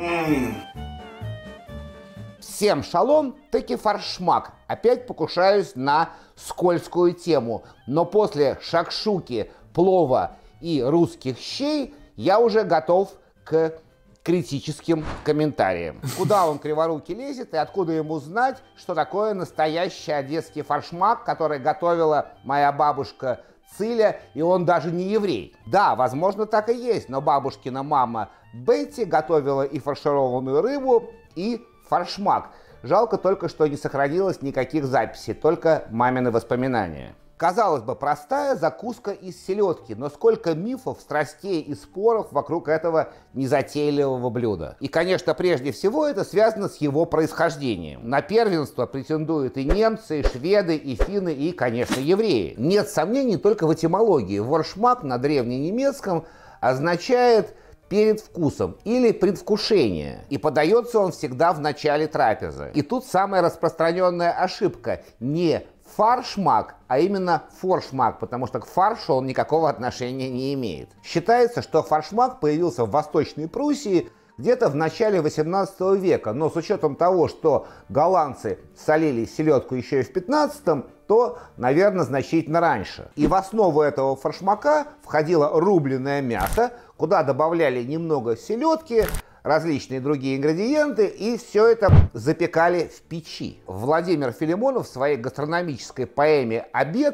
Всем шалом, таки форшмак. Опять покушаюсь на скользкую тему. Но после шакшуки, плова и русских щей я уже готов к критическим комментариям. Куда он криворукий лезет и откуда ему знать, что такое настоящий одесский форшмак, который готовила моя бабушка Циля, и он даже не еврей. Да, возможно, так и есть, но бабушкина мама Бетти готовила и фаршированную рыбу, и форшмак. Жалко только, что не сохранилось никаких записей, только мамины воспоминания. Казалось бы, простая закуска из селедки, но сколько мифов, страстей и споров вокруг этого незатейливого блюда. И, конечно, прежде всего это связано с его происхождением. На первенство претендуют и немцы, и шведы, и финны, и, конечно, евреи. Нет сомнений только в этимологии. Форшмак на древненемецком означает перед вкусом или предвкушение. И подается он всегда в начале трапезы. И тут самая распространенная ошибка. Не фаршмак, а именно форшмак, потому что к фаршу он никакого отношения не имеет. Считается, что форшмак появился в Восточной Пруссии где-то в начале 18 века, но с учетом того, что голландцы солили селедку еще и в 15-м, то, наверное, значительно раньше. И в основу этого форшмака входило рубленное мясо, куда добавляли немного селедки, различные другие ингредиенты, и все это запекали в печи. Владимир Филимонов в своей гастрономической поэме «Обед»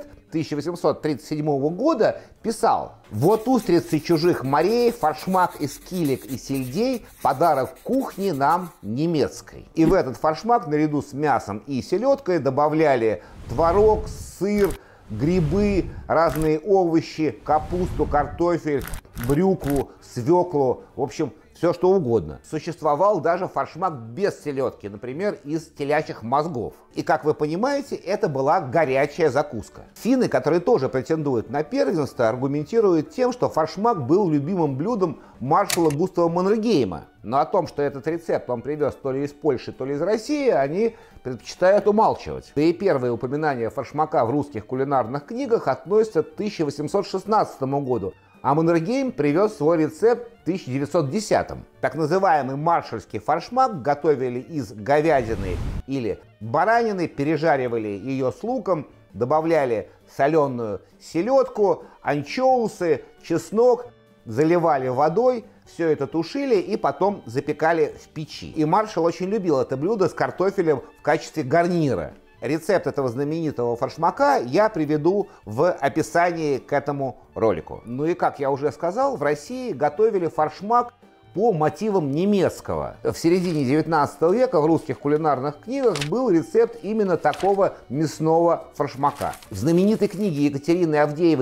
1837 года писал: «Вот устрицы чужих морей, форшмак из килек и сельдей, подарок кухни нам немецкой». И в этот форшмак наряду с мясом и селедкой добавляли творог, сыр, грибы, разные овощи, капусту, картофель, брюкву, свеклу, в общем, все что угодно. Существовал даже форшмак без селедки, например, из телячьих мозгов. И, как вы понимаете, это была горячая закуска. Финны, которые тоже претендуют на первенство, аргументируют тем, что форшмак был любимым блюдом маршала Густава Маннергейма. Но о том, что этот рецепт он привез то ли из Польши, то ли из России, они предпочитают умалчивать. Да и первые упоминания форшмака в русских кулинарных книгах относятся к 1816 году. А Маннергейм привез свой рецепт в 1910-м. Так называемый маршальский форшмак готовили из говядины или баранины, пережаривали ее с луком, добавляли соленую селедку, анчоусы, чеснок, заливали водой, все это тушили и потом запекали в печи. И маршал очень любил это блюдо с картофелем в качестве гарнира. Рецепт этого знаменитого форшмака я приведу в описании к этому ролику. Ну и, как я уже сказал, в России готовили форшмак по мотивам немецкого. В середине 19 века в русских кулинарных книгах был рецепт именно такого мясного форшмака. В знаменитой книге Екатерины Авдеевой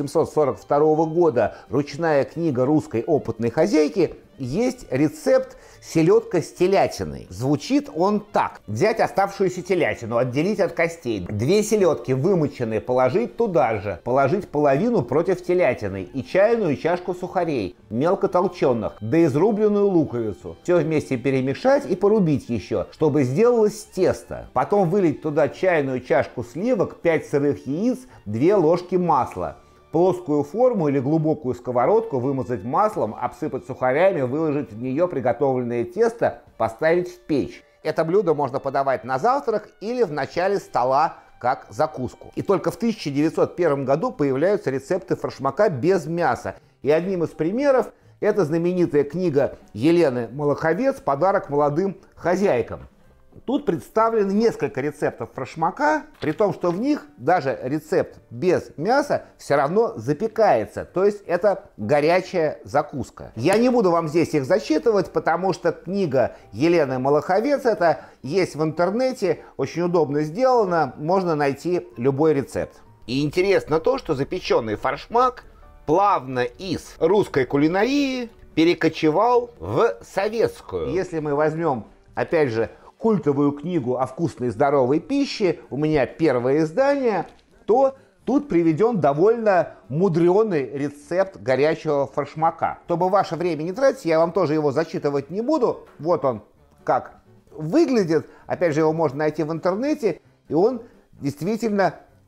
1842 года «Ручная книга русской опытной хозяйки» есть рецепт селедка с телятиной. Звучит он так. Взять оставшуюся телятину, отделить от костей. 2 селедки вымоченные положить туда же. Положить половину против телятины и чайную чашку сухарей, мелко толченых, да изрубленную луковицу. Все вместе перемешать и порубить еще, чтобы сделалось тесто. Потом вылить туда чайную чашку сливок, 5 сырых яиц, 2 ложки масла. Плоскую форму или глубокую сковородку вымазать маслом, обсыпать сухарями, выложить в нее приготовленное тесто, поставить в печь. Это блюдо можно подавать на завтрак или в начале стола как закуску. И только в 1901 году появляются рецепты форшмака без мяса. И одним из примеров это знаменитая книга Елены Малаховец «Подарок молодым хозяйкам». Тут представлены несколько рецептов форшмака, при том, что в них даже рецепт без мяса все равно запекается, то есть это горячая закуска. Я не буду вам здесь их зачитывать, потому что книга Елены Малаховец это есть в интернете, очень удобно сделано, можно найти любой рецепт. И интересно то, что запеченный форшмак плавно из русской кулинарии перекочевал в советскую. Если мы возьмем, опять же, культовую книгу о вкусной и здоровой пище, у меня первое издание, то тут приведен довольно мудреный рецепт горячего форшмака. Чтобы ваше время не тратить, я вам тоже его зачитывать не буду. Вот он как выглядит. Опять же, его можно найти в интернете, и он действительно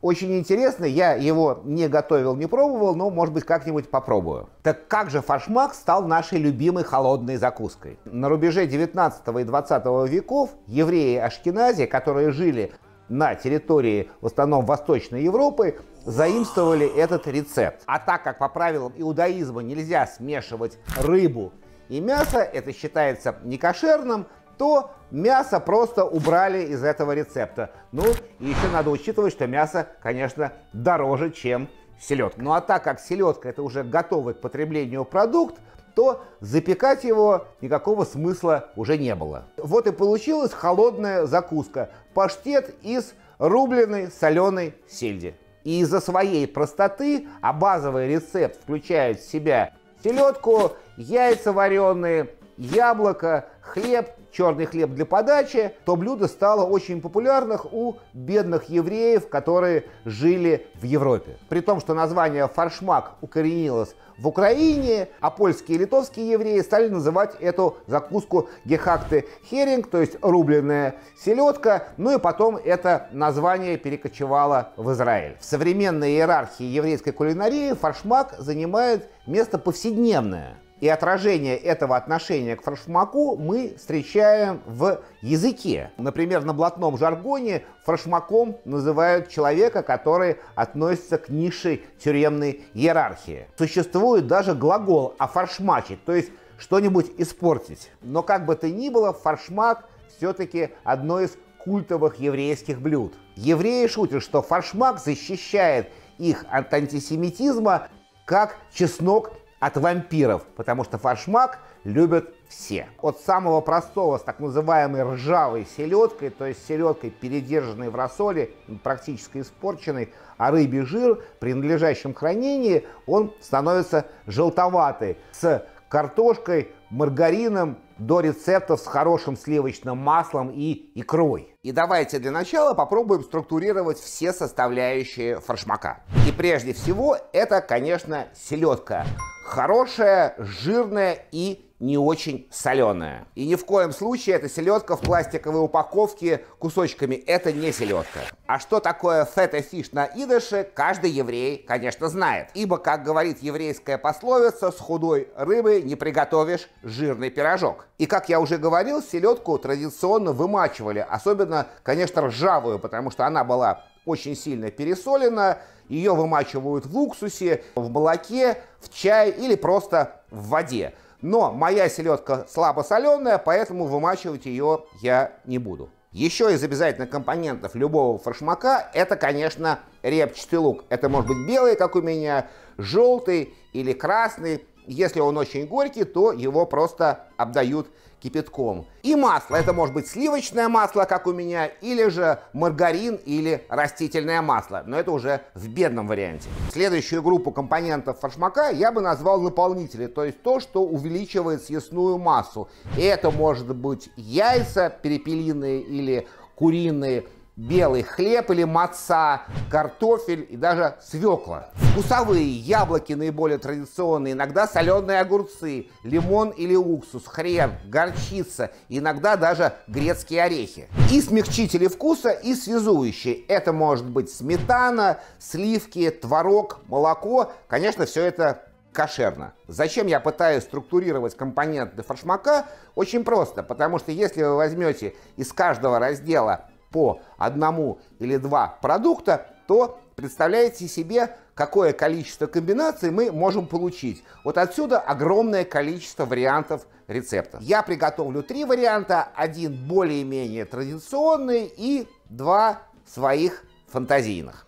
Очень интересно, я его не готовил, не пробовал, но, может быть, как-нибудь попробую. Так как же фаршмак стал нашей любимой холодной закуской? На рубеже 19 и 20 веков евреи Ашкенази, которые жили на территории, в основном, Восточной Европы, заимствовали этот рецепт. А так как по правилам иудаизма нельзя смешивать рыбу и мясо, это считается некошерным, то мясо просто убрали из этого рецепта. Ну, и еще надо учитывать, что мясо, конечно, дороже, чем селедка. Ну, а так как селедка — это уже готовый к потреблению продукт, то запекать его никакого смысла уже не было. Вот и получилась холодная закуска. Паштет из рубленой соленой сельди. И из-за своей простоты, а базовый рецепт включает в себя селедку, яйца вареные, яблоко, хлеб, черный хлеб для подачи, то блюдо стало очень популярным у бедных евреев, которые жили в Европе. При том, что название фаршмак укоренилось в Украине, а польские и литовские евреи стали называть эту закуску гехакте херинг, то есть рубленная селедка, ну и потом это название перекочевало в Израиль. В современной иерархии еврейской кулинарии фаршмак занимает место повседневное. И отражение этого отношения к фаршмаку мы встречаем в языке. Например, на блатном жаргоне фаршмаком называют человека, который относится к низшей тюремной иерархии. Существует даже глагол «офаршмачить», то есть что-нибудь испортить. Но как бы то ни было, фаршмак все-таки одно из культовых еврейских блюд. Евреи шутят, что фаршмак защищает их от антисемитизма, как чеснок от вампиров, потому что фаршмак любят все. От самого простого с так называемой ржавой селедкой, то есть селедкой, передержанной в рассоле, практически испорченной, а рыбий жир при надлежащем хранении, он становится желтоватый, с картошкой, маргарином, до рецептов с хорошим сливочным маслом и икрой. И давайте для начала попробуем структурировать все составляющие фаршмака. И прежде всего это, конечно, селедка. Хорошая, жирная и не очень соленая. И ни в коем случае эта селедка в пластиковой упаковке кусочками. Это не селедка. А что такое фета-фиш на идыше, каждый еврей, конечно, знает. Ибо, как говорит еврейская пословица, с худой рыбы не приготовишь жирный пирожок. И, как я уже говорил, селедку традиционно вымачивали. Особенно, конечно, ржавую, потому что она была очень сильно пересолена. Ее вымачивают в уксусе, в молоке, в чае или просто в воде. Но моя селедка слабосоленая, поэтому вымачивать ее я не буду. Еще из обязательных компонентов любого фаршмака это, конечно, репчатый лук. Это может быть белый, как у меня, желтый или красный. Если он очень горький, то его просто обдают кипятком. И масло. Это может быть сливочное масло, как у меня, или же маргарин или растительное масло. Но это уже в бедном варианте. Следующую группу компонентов фаршмака я бы назвал наполнители, то есть то, что увеличивает съестную массу. И это может быть яйца перепелиные или куриные, белый хлеб или маца, картофель и даже свекла. Вкусовые: яблоки наиболее традиционные, иногда соленые огурцы, лимон или уксус, хрен, горчица, иногда даже грецкие орехи. И смягчители вкуса, и связующие. Это может быть сметана, сливки, творог, молоко. Конечно, все это кошерно. Зачем я пытаюсь структурировать компоненты фаршмака? Очень просто, потому что если вы возьмете из каждого раздела по одному или два продукта, то представляете себе, какое количество комбинаций мы можем получить. Вот отсюда огромное количество вариантов рецептов. Я приготовлю 3 варианта, один более-менее традиционный и 2 своих фантазийных.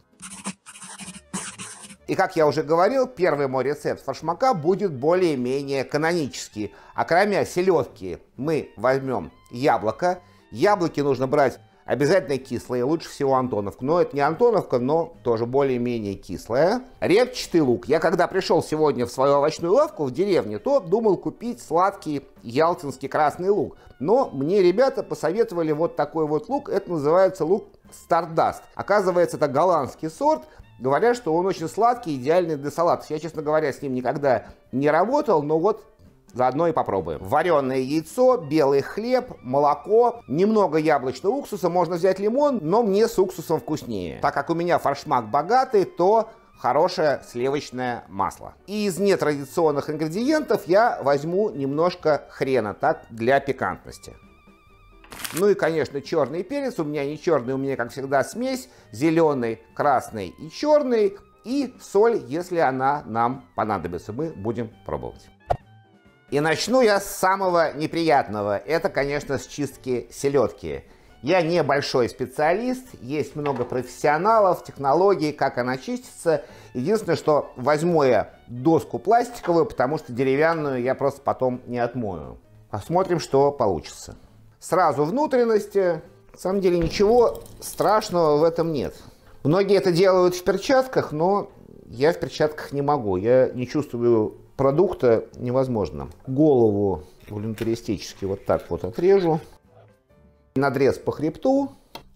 И, как я уже говорил, первый мой рецепт фаршмака будет более-менее канонический. А кроме селедки мы возьмем яблоко. Яблоки нужно брать обязательно кислые, лучше всего антоновку. Но это не антоновка, но тоже более-менее кислая. Репчатый лук. Я когда пришел сегодня в свою овощную лавку в деревне, то думал купить сладкий ялтинский красный лук. Но мне ребята посоветовали вот такой вот лук. Это называется лук Стардаст. Оказывается, это голландский сорт. Говорят, что он очень сладкий, идеальный для салатов. Я, честно говоря, с ним никогда не работал, но вот заодно и попробуем. Вареное яйцо, белый хлеб, молоко, немного яблочного уксуса. Можно взять лимон, но мне с уксусом вкуснее. Так как у меня форшмак богатый, то хорошее сливочное масло. И из нетрадиционных ингредиентов я возьму немножко хрена, так, для пикантности. Ну и, конечно, черный перец. У меня не черный, у меня, как всегда, смесь. Зеленый, красный и черный. И соль, если она нам понадобится. Мы будем пробовать. И начну я с самого неприятного. Это, конечно, с чистки селедки. Я небольшой специалист, есть много профессионалов, технологий, как она чистится. Единственное, что возьму я доску пластиковую, потому что деревянную я просто потом не отмою. Посмотрим, что получится. Сразу внутренности. На самом деле ничего страшного в этом нет. Многие это делают в перчатках, но я в перчатках не могу. Я не чувствую продукта, невозможно. Голову волюнтаристически вот так вот отрежу. Надрез по хребту.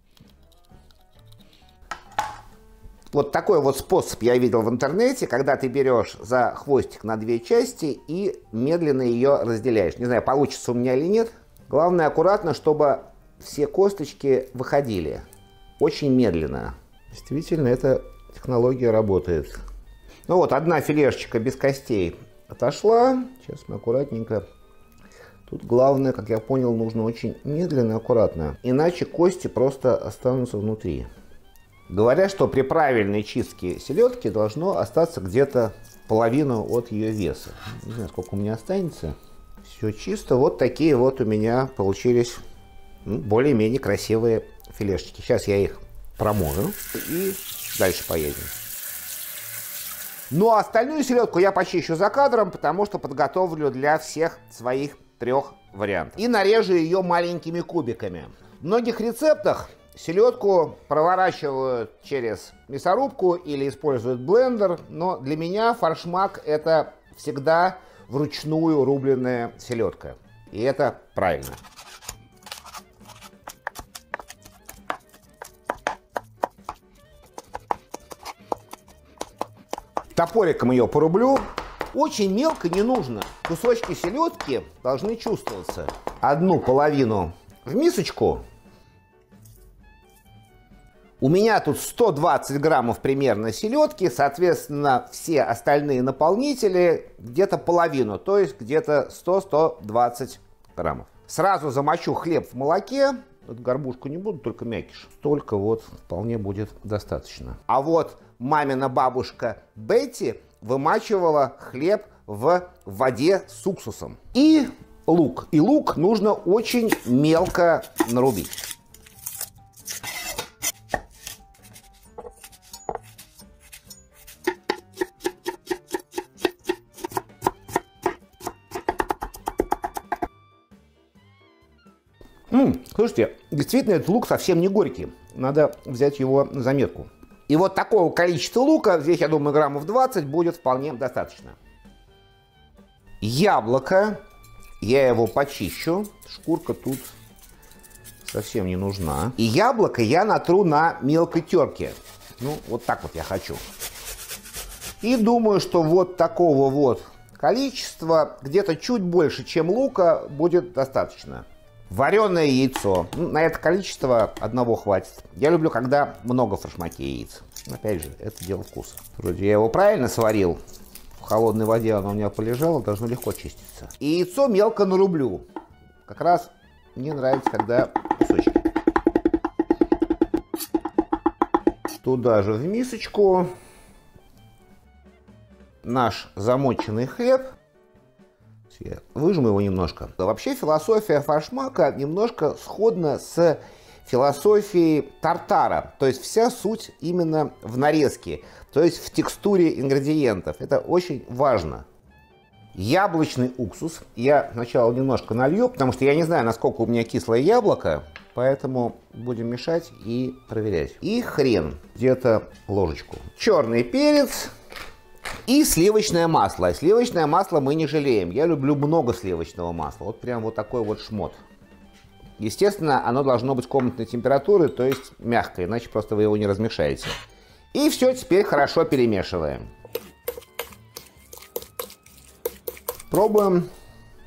Вот такой вот способ я видел в интернете, когда ты берешь за хвостик на две части и медленно ее разделяешь. Не знаю, получится у меня или нет. Главное аккуратно, чтобы все косточки выходили. Очень медленно. Действительно, эта технология работает. Ну вот, одна филешечка без костей отошла. Сейчас мы аккуратненько. Тут главное, как я понял, нужно очень медленно и аккуратно. Иначе кости просто останутся внутри. Говорят, что при правильной чистке селедки должно остаться где-то половину от ее веса. Не знаю, сколько у меня останется. Все чисто. Вот такие вот у меня получились более-менее красивые филешечки. Сейчас я их промою и дальше поедем. Ну а остальную селедку я почищу за кадром, потому что подготовлю для всех своих 3 вариантов. И нарежу ее маленькими кубиками. В многих рецептах селедку проворачивают через мясорубку или используют блендер, но для меня форшмак это всегда вручную рубленная селедка. И это правильно. Топориком ее порублю. Очень мелко не нужно. Кусочки селедки должны чувствоваться. Одну половину в мисочку. У меня тут 120 граммов примерно селедки, соответственно, все остальные наполнители где-то половину, то есть где-то 100-120 граммов. Сразу замочу хлеб в молоке. Горбушку не буду, только мякиш. Столько вот вполне будет достаточно. А вот мамина бабушка Бетти вымачивала хлеб в воде с уксусом. И лук. И лук нужно очень мелко нарубить. Слушайте, действительно, этот лук совсем не горький. Надо взять его на заметку. И вот такого количества лука, здесь, я думаю, граммов 20, будет вполне достаточно. Яблоко. Я его почищу. Шкурка тут совсем не нужна. И яблоко я натру на мелкой терке. Ну, вот так вот я хочу. И думаю, что вот такого вот количества, где-то чуть больше, чем лука, будет достаточно. Вареное яйцо. На это количество одного хватит. Я люблю, когда много в форшмаке яиц. Опять же, это дело вкуса. Вроде я его правильно сварил. В холодной воде оно у меня полежало, должно легко чиститься. И яйцо мелко нарублю. Как раз мне нравится, когда кусочки. Туда же в мисочку наш замоченный хлеб. Я выжму его немножко. Вообще философия форшмака немножко сходна с философией тартара. То есть вся суть именно в нарезке, то есть в текстуре ингредиентов. Это очень важно. Яблочный уксус я сначала немножко налью, потому что я не знаю, насколько у меня кислое яблоко, поэтому будем мешать и проверять. И хрен, где-то ложечку. Черный перец. И сливочное масло. Сливочное масло мы не жалеем. Я люблю много сливочного масла. Вот прям вот такой вот шмот. Естественно, оно должно быть комнатной температуры, то есть мягкое, иначе просто вы его не размешаете. И все теперь хорошо перемешиваем. Пробуем.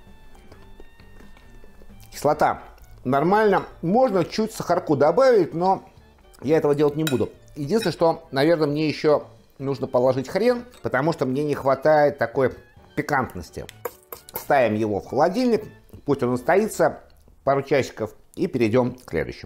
Кислота нормально. Можно чуть сахарку добавить, но я этого делать не буду. Единственное, что, наверное, мне еще нужно положить хрен, потому что мне не хватает такой пикантности. Ставим его в холодильник, пусть он настоится пару часиков, и перейдем к следующему.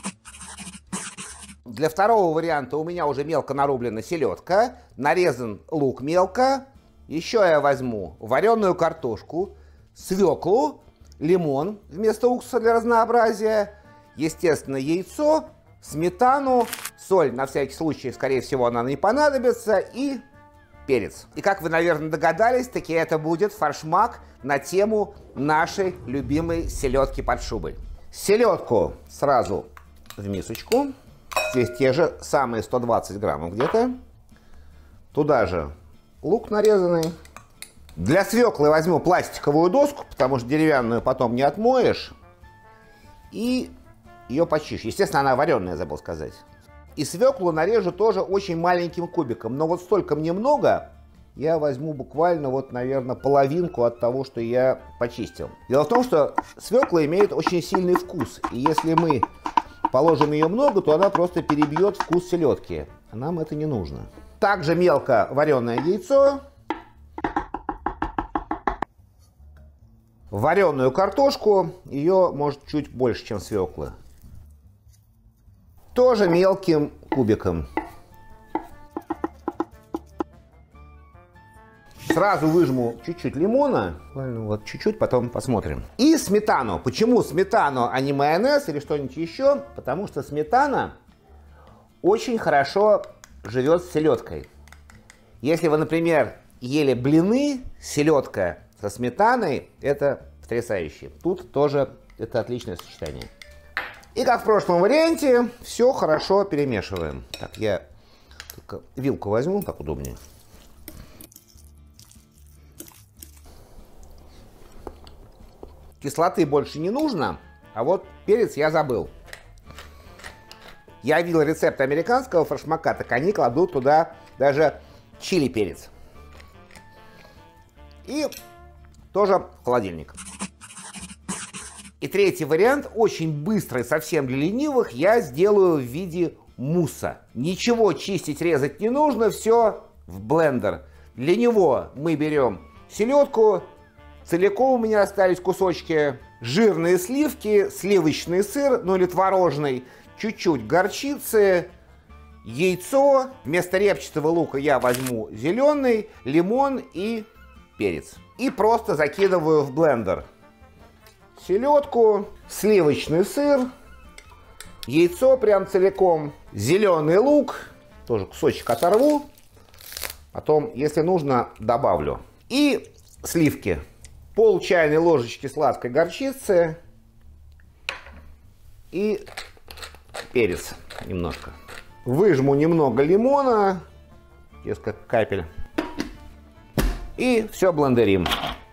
Для второго варианта у меня уже мелко нарублена селедка, нарезан лук мелко. Еще я возьму вареную картошку, свеклу, лимон вместо уксуса для разнообразия, естественно, яйцо, сметану, соль, на всякий случай, скорее всего, она не понадобится, и перец. И как вы, наверное, догадались, таки это будет форшмак на тему нашей любимой селедки под шубой. Селедку сразу в мисочку. Здесь те же самые 120 граммов где-то. Туда же лук нарезанный. Для свеклы возьму пластиковую доску, потому что деревянную потом не отмоешь. И ее почищу. Естественно, она вареная, забыл сказать. И свеклу нарежу тоже очень маленьким кубиком. Но вот столько мне много, я возьму буквально, вот, наверное, половинку от того, что я почистил. Дело в том, что свекла имеет очень сильный вкус. И если мы положим ее много, то она просто перебьет вкус селедки. А нам это не нужно. Также мелко вареное яйцо. Вареную картошку. Ее может чуть больше, чем свеклы. Тоже мелким кубиком. Сразу выжму чуть-чуть лимона. Вот чуть-чуть, потом посмотрим. И сметану. Почему сметану, а не майонез или что-нибудь еще? Потому что сметана очень хорошо живет с селедкой. Если вы, например, ели блины, селедка со сметаной, это потрясающе. Тут тоже это отличное сочетание. И как в прошлом варианте, все хорошо перемешиваем. Так, я только вилку возьму, как удобнее. Кислоты больше не нужно, а вот перец я забыл. Я видел рецепт американского форшмака, так они кладут туда даже чили перец. И тоже в холодильник. И третий вариант, очень быстрый, совсем для ленивых, я сделаю в виде мусса. Ничего чистить, резать не нужно, все в блендер. Для него мы берем селедку, целиком у меня остались кусочки, жирные сливки, сливочный сыр, ну или творожный, чуть-чуть горчицы, яйцо. Вместо репчатого лука я возьму зеленый, лимон и перец. И просто закидываю в блендер селедку, сливочный сыр, яйцо прям целиком, зеленый лук, тоже кусочек оторву, потом, если нужно, добавлю. И сливки. Пол чайной ложечки сладкой горчицы и перец немножко. Выжму немного лимона, несколько капель, и все блендерим.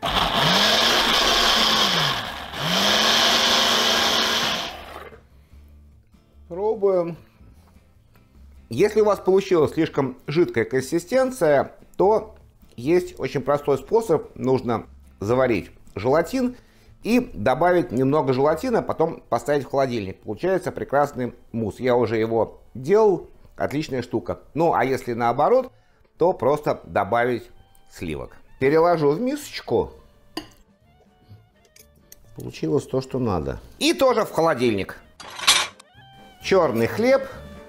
Пробуем. Если у вас получилась слишком жидкая консистенция, то есть очень простой способ. Нужно заварить желатин и добавить немного желатина, потом поставить в холодильник. Получается прекрасный мусс. Я уже его делал, отличная штука. Ну, а если наоборот, то просто добавить сливок. Переложу в мисочку. Получилось то, что надо. И тоже в холодильник. Черный хлеб.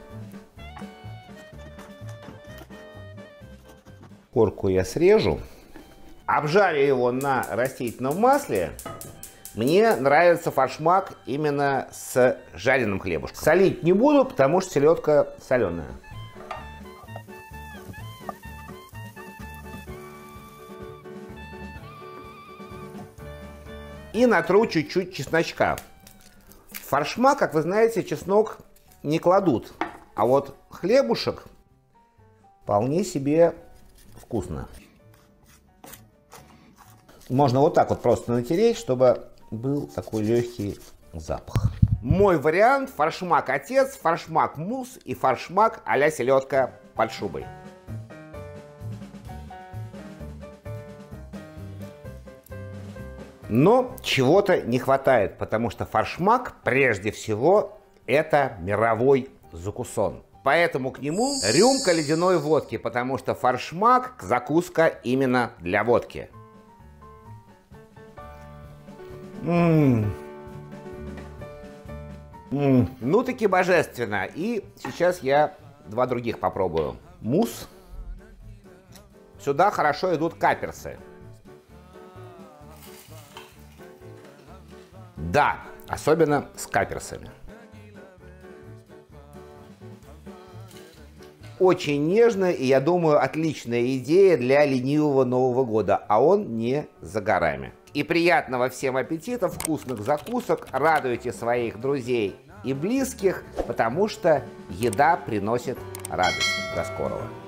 Корку я срежу. Обжарю его на растительном масле. Мне нравится форшмак именно с жареным хлебушком. Солить не буду, потому что селедка соленая. И натру чуть-чуть чесночка. В форшмак, как вы знаете, чеснок не кладут. А вот хлебушек вполне себе вкусно. Можно вот так вот просто натереть, чтобы был такой легкий запах. Мой вариант: форшмак отец, форшмак мусс и форшмак а-ля селедка под шубой. Но чего-то не хватает, потому что форшмак, прежде всего, это мировой закусон. Поэтому к нему рюмка ледяной водки, потому что форшмак – закуска именно для водки. Ну таки божественно. И сейчас я два других попробую. Мусс. Сюда хорошо идут каперсы. Да, особенно с каперсами. Очень нежно, и, я думаю, отличная идея для ленивого Нового года, а он не за горами. И приятного всем аппетита, вкусных закусок, радуйте своих друзей и близких, потому что еда приносит радость. До скорого!